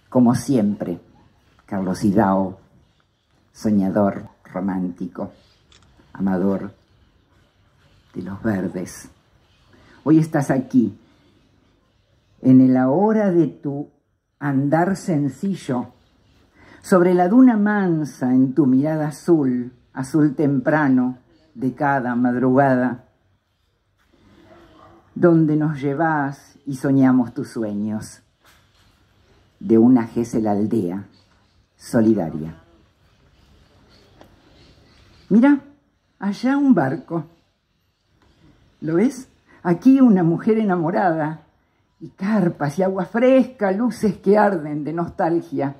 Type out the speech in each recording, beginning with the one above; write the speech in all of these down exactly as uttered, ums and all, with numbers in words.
Como siempre, Carlos Hidao, soñador, romántico, amador de los verdes. Hoy estás aquí, en la hora de tu andar sencillo, sobre la duna mansa en tu mirada azul, azul temprano de cada madrugada, donde nos llevas y soñamos tus sueños, de una Gesell aldea solidaria. Mira, allá un barco. ¿Lo ves? Aquí una mujer enamorada, y carpas y agua fresca, luces que arden de nostalgia.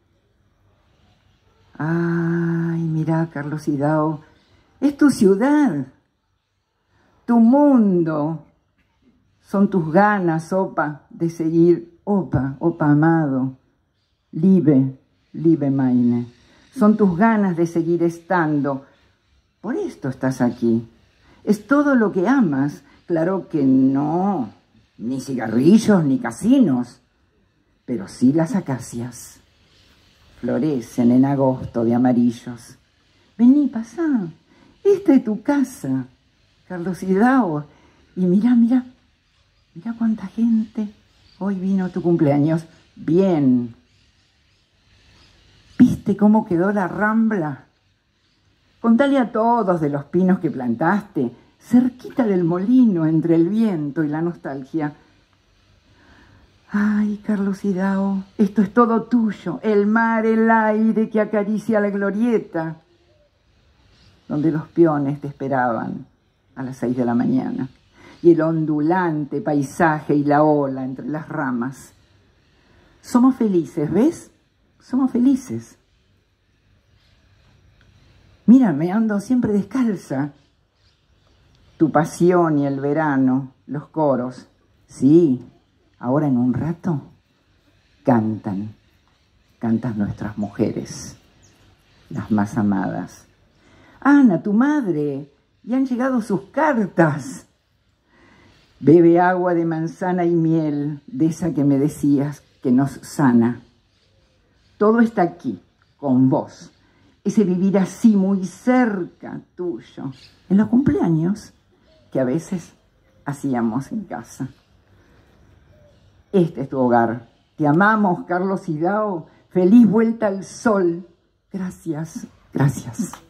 Ay, mira, Carlos Hidao, es tu ciudad, tu mundo. Son tus ganas, opa, de seguir, opa, opa amado, liebe, liebe meine. Son tus ganas de seguir estando. Por esto estás aquí. Es todo lo que amas. Claro que no, ni cigarrillos, ni casinos, pero sí las acacias. Florecen en agosto de amarillos. Vení, pasá. Esta es tu casa, Carlos Hidao. Y mirá, mirá, mirá cuánta gente. Hoy vino tu cumpleaños. Bien. ¿Viste cómo quedó la rambla? Contale a todos de los pinos que plantaste, cerquita del molino, entre el viento y la nostalgia. Ay, Carlos Hidao, esto es todo tuyo. El mar, el aire que acaricia la glorieta, donde los peones te esperaban a las seis de la mañana. Y el ondulante paisaje y la ola entre las ramas. Somos felices, ¿ves? Somos felices. Mírame, ando siempre descalza. Tu pasión y el verano, los coros. Sí, ahora en un rato cantan, cantan nuestras mujeres, las más amadas. Ana, tu madre, y han llegado sus cartas. Bebe agua de manzana y miel, de esa que me decías que nos sana. Todo está aquí, con vos. Ese vivir así, muy cerca tuyo. En los cumpleaños que a veces hacíamos en casa. Este es tu hogar. Te amamos, Carlos Hidao. Feliz vuelta al sol. Gracias, gracias.